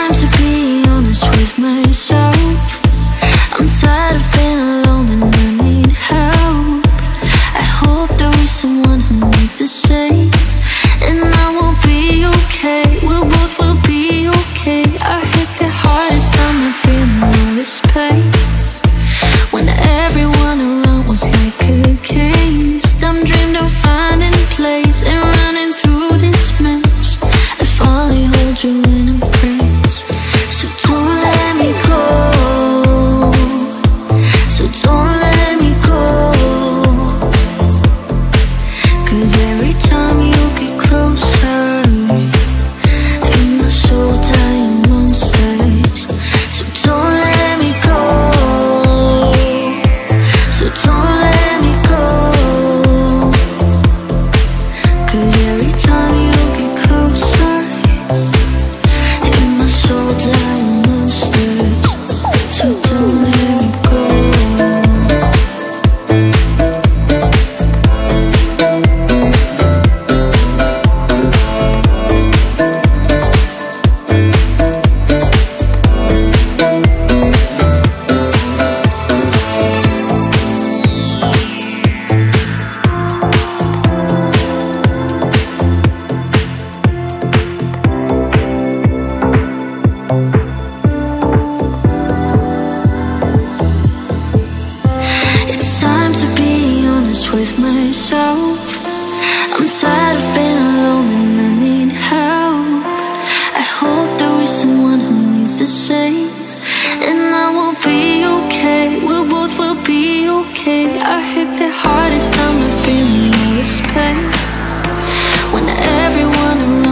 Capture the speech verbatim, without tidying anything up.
time to be honest with myself. I'm tired of being alone and I need help. I hope there is someone who needs the same, and I will be okay. We'll both will be okay. I hit the hardest time and feel no respect when everyone around was like a case. I'm dreamed of finding a place and running through this mess. I finally hold you in embrace. So don't let me go. So don't let me go. 'Cause every time you get closer, in my soul dying monsters. So don't let me go. So don't let me go. 'Cause every time you get closer, in my soul dying monsters. So don't let me go. It's time to be honest with myself. I'm tired of being alone and I need help. I hope there is someone who needs the same, and I will be okay. We'll both will be okay. I hit the hardest time and feel no respect when everyone around